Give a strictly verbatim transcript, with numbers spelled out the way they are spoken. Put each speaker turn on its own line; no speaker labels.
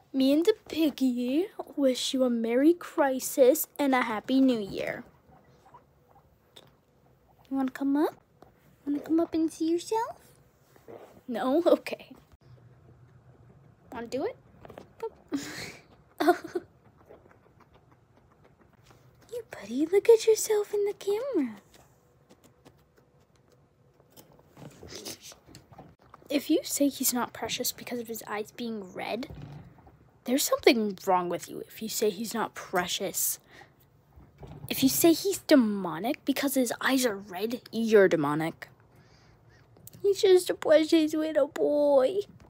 Me and the piggy wish you a Merry Crisis and a Happy New Year. You want to come up? Want to come up and see yourself? No? Okay. Want to do it? Oh. You buddy, look at yourself in the camera. If you say he's not precious because of his eyes being red, there's something wrong with you if you say he's not precious. If you say he's demonic because his eyes are red, you're demonic. He's just a precious little boy.